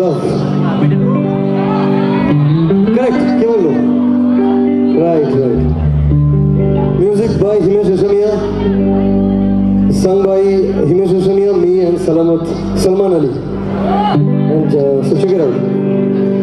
love. Correct, क्या बोल लो? Right. Music by Himesh Reshamia, sung by Himesh Reshamia, me and Salman Ali. And so check it out.